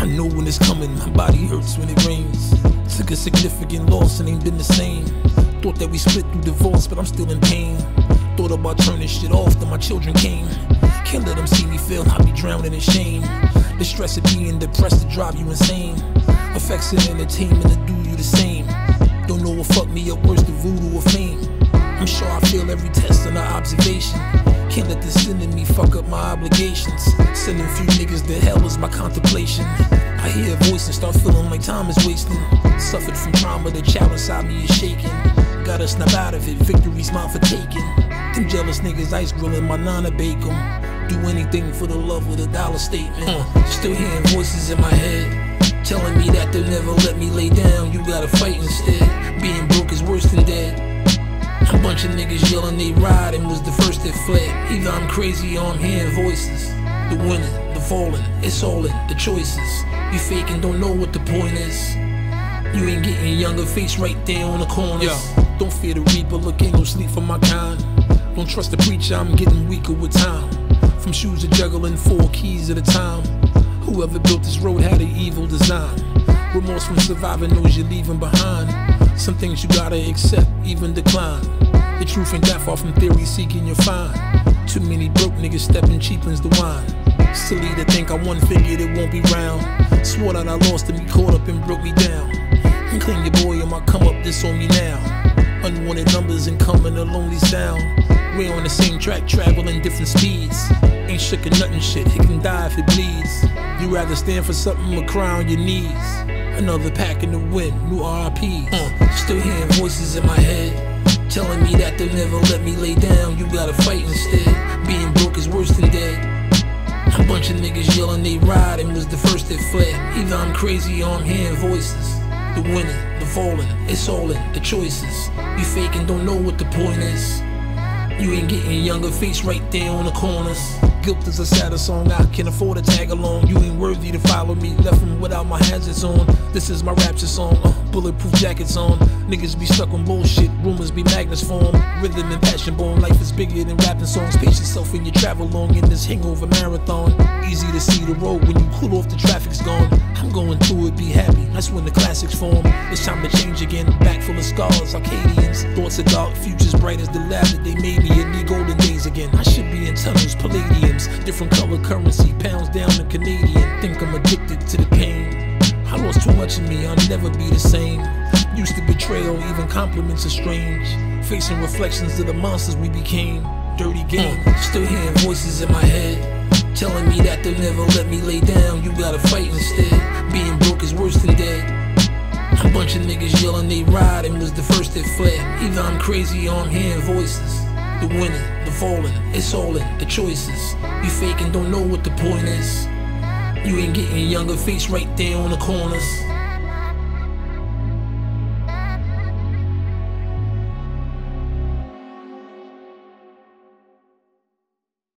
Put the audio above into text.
I know when it's coming, my body hurts when it rains. Took a significant loss and ain't been the same. Thought that we split through divorce, but I'm still in pain. Thought about turning shit off, then my children came. Can't let them see me fail, I'll be drowning in shame. The stress of being depressed to drive you insane. Affects and entertainment to do you the same. Don't know what fucked me up worse, the voodoo or fame. I'm sure I fail every test and observation. Can't let the sin in me fuck up my obligations. Sending few niggas to hell is my contemplation. I hear a voice and start feeling like time is wasting. Suffered from trauma, the child inside me is shaking. Gotta snap out of it, victory's mine for taking. Them jealous niggas ice grilling my nana bake 'em. Do anything for the love of the dollar statement. Still hearing voices in my head, telling me that they'll never let me lay down. You gotta fight instead. Being broke is worse than dead. A bunch of niggas yelling they ride and was the first that fled. Either I'm crazy or I'm hearing voices. The winning, the falling, it's all in the choices. You faking, don't know what the point is. You ain't getting younger, face right there on the corners. Don't fear the reaper, look, ain't no sleep for my kind. Don't trust the preacher, I'm getting weaker with time. From shoes to juggling 4 keys at a time. Whoever built this road had an evil design. Remorse from surviving knows you're leaving behind. Some things you gotta accept, even decline. The truth ain't that far from theory, seeking you'll find. Too many broke niggas stepping cheapens the wine. Silly to think I won, figured it won't be round. Swore that I lost and me caught up and broke me down. And clean your boy, I'ma come up this on me now. Unwanted numbers and coming a lonely sound. We're on the same track, traveling different speeds. Ain't shook or nothing shit, it can die if it bleeds. You rather stand for something or cry on your knees. Another pack in the wind, new RIPs. Still hearing voices in my head, telling me that they'll never let me lay down. You gotta fight instead. Being broke is worse than dead. A bunch of niggas yelling they ride and was the first that fled. Either I'm crazy or I'm hearing voices. The winning, the falling, it's all in the choices. You faking, don't know what the point is. You ain't getting younger, face right there on the corners. Guilt is a sadder song, I can afford to tag along. You ain't worthy to follow me, left from without my hazards on. This is my rapture song, bulletproof jackets on. Niggas be stuck on bullshit, rumors be magnets form. Rhythm and passion born, life is bigger than rapping songs. Pace yourself when you travel long in this hangover marathon. Easy to see the road when you pull off, the traffic's gone. I'm going through it, be happy, that's when the classics form. It's time to change again, back full of scars, Arcadians. Thoughts are dark, futures bright as the lab that they made me in the golden days again. I should be in tunnels, palladiums, different color currency, pounds down in Canadian. Think I'm addicted to the pain. I lost too much of me, I'll never be the same. Used to betrayal, even compliments are strange. Facing reflections of the monsters we became. Dirty game, still hearing voices in my head, telling me that they'll never let me lay down. You gotta fight instead. Being broke is worse than dead. A bunch of niggas yelling they ride and was the first that fled. Either I'm crazy or I'm hearing voices. The winning, the falling, it's all in the choices. You faking, don't know what the point is. You ain't getting younger, face right there on the corners.